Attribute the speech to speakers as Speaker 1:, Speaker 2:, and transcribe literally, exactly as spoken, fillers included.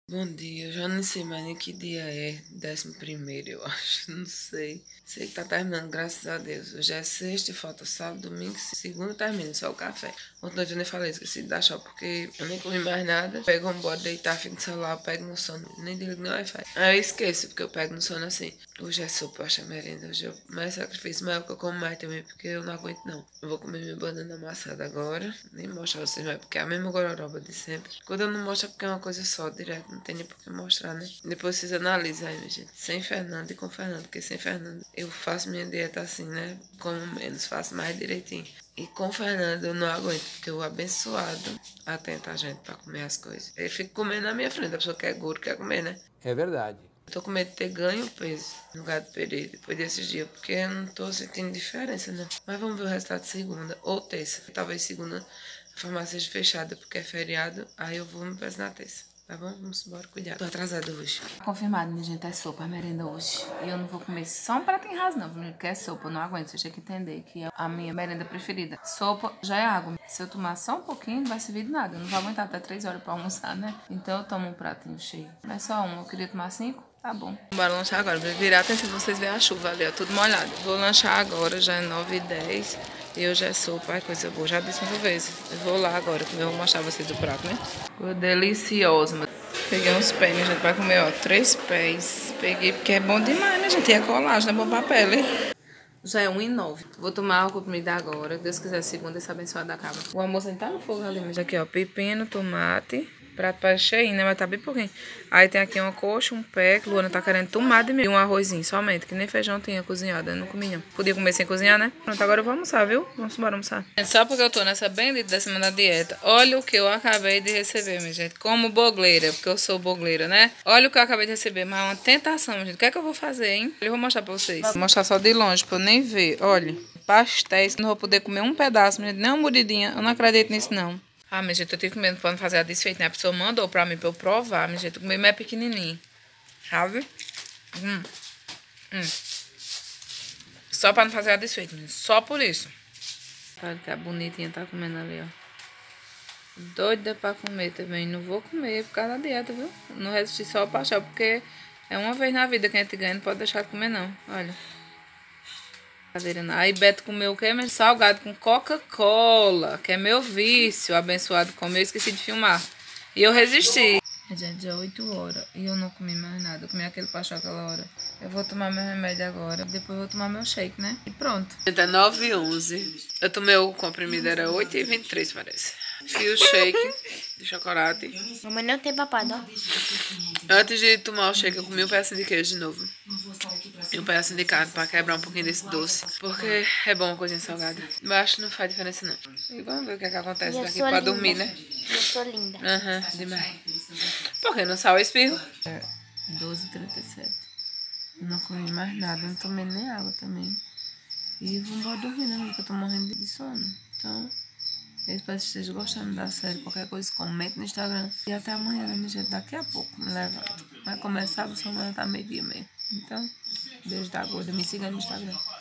Speaker 1: Bom dia, eu já não sei mais nem que dia é, décimo primeiro, eu acho, não sei. Sei que tá terminando, graças a Deus. Hoje é sexta, falta sábado, domingo, segunda termina, só o café. Ontem noite eu nem falei, esqueci de dar chá, porque eu nem comi mais nada. Pego um bode, deitar, fico no celular, pego no sono, nem desligo no Wi-Fi. Aí eu esqueço, porque eu pego no sono assim. Hoje é sopa, eu acho a merenda, hoje eu mais sacrifício, mas é o que eu como mais também, porque eu não aguento não. Eu vou comer minha banana amassada agora, nem mostrar vocês mais, porque é a mesma gororoba de sempre. Quando eu não mostro é porque é uma coisa só, direto, não tem nem por que mostrar, né? Depois vocês analisam aí, minha gente, sem Fernando e com Fernando, porque sem Fernando eu faço minha dieta assim, né? Como menos, faço mais direitinho. E com o Fernando eu não aguento, porque o abençoado atenta a gente pra comer as coisas. Ele fica comendo na minha frente, a pessoa que é gordo quer comer, né?
Speaker 2: É verdade.
Speaker 1: Eu tô com medo de ter ganho peso no lugar de perder depois desses dias, porque eu não tô sentindo diferença, não. Mas vamos ver o resultado de segunda ou terça. Talvez segunda a farmácia seja fechada porque é feriado, aí eu vou me peso na terça. Tá bom? Vamos embora, cuidado. Tô atrasada hoje.
Speaker 3: Confirmado, minha gente, é sopa, é merenda hoje. E eu não vou comer só um prato em raso, não, porque é sopa, eu não aguento. Vocês têm que entender que é a minha merenda preferida. Sopa já é água. Se eu tomar só um pouquinho, não vai servir de nada. Eu não vou aguentar até três horas pra almoçar, né? Então eu tomo um pratinho cheio. Mas só um, eu queria tomar cinco, tá bom. Bora lanchar agora, pra virar atenção, vocês verem a chuva ali, ó, tudo molhado. Vou lanchar agora, já é nove e dez. E hoje é sopa, é coisa boa. Já disse muitas vezes. Eu vou lá agora, que eu vou mostrar vocês o prato, né? Ficou delicioso. Peguei uns pés, minha gente, vai comer, ó, três pés. Peguei porque é bom demais, né, gente? E é colagem, não é bom pra pele. Já é um e nove. Vou tomar a comida agora. Deus quiser, segunda, essa abençoada acaba. O almoço ainda tá no fogo ali, mas aqui, ó, pepino, tomate. Prato parece cheio, né? Mas tá bem pouquinho. Aí tem aqui uma coxa, um pé, que Luana tá querendo tomar de mim. E um arrozinho somente, que nem feijão tinha cozinhado. Eu não comi, não. Podia comer sem cozinhar, né? Pronto, agora eu vou almoçar, viu? Vamos embora almoçar. Só porque eu tô nessa bendita da semana da dieta. Olha o que eu acabei de receber, minha gente. Como bogleira, porque eu sou bogleira, né? Olha o que eu acabei de receber. Mas é uma tentação, minha gente. O que é que eu vou fazer, hein? Eu vou mostrar pra vocês. Vou mostrar só de longe, pra eu nem ver. Olha, pastéis. Não vou poder comer um pedaço, minha gente. Nem uma mordidinha. Eu não acredito nisso, não. Ah, minha gente, eu tive medo pra não fazer a desfeita, né? A pessoa mandou pra mim pra eu provar, minha gente. O meu é pequenininho, sabe? Hum. Hum. Só pra não fazer a desfeita, minha gente. Só por isso. Olha que a bonitinha tá comendo ali, ó. Doida pra comer também. Não vou comer por causa da dieta, viu? Não resisti só ao pastel, porque é uma vez na vida que a gente ganha, não pode deixar de comer, não. Olha. Aí Beto comeu o quê? Mas salgado com Coca-Cola, que é meu vício. Abençoado comeu, eu esqueci de filmar. E eu resisti. Gente, já é oito horas e eu não comi mais nada. Eu comi aquele pastel aquela hora. Eu vou tomar meu remédio agora. Depois eu vou tomar meu shake, né? E pronto.
Speaker 1: É nove e onze. Eu tomei o comprimido, era oito e vinte e três, parece. Fiz o shake de chocolate.
Speaker 4: Mamãe não tem papado, ó.
Speaker 1: Antes de tomar o shake, eu comi um pedaço de queijo de novo. E um pedaço de carne pra quebrar um pouquinho desse doce. Porque é bom uma coisinha salgada. Mas acho que não faz diferença, não. E vamos ver o que, é que acontece
Speaker 4: Eu
Speaker 1: daqui
Speaker 4: sou
Speaker 1: pra
Speaker 4: linda.
Speaker 1: dormir, né?
Speaker 4: Eu sou linda.
Speaker 1: Aham, uhum, demais. Por que não sal o espirro?
Speaker 3: É doze e trinta e sete. Eu não comi mais nada, não tomei nem água também. E vou embora dormir, né? Porque eu tô morrendo de sono. Então, eu espero que vocês gostando da série. Qualquer coisa, comente no Instagram. E até amanhã, né, minha gente? Daqui a pouco me levanto. Vai começar, a semana tá meio-dia mesmo. Então, beijo da gorda. Me siga no Instagram.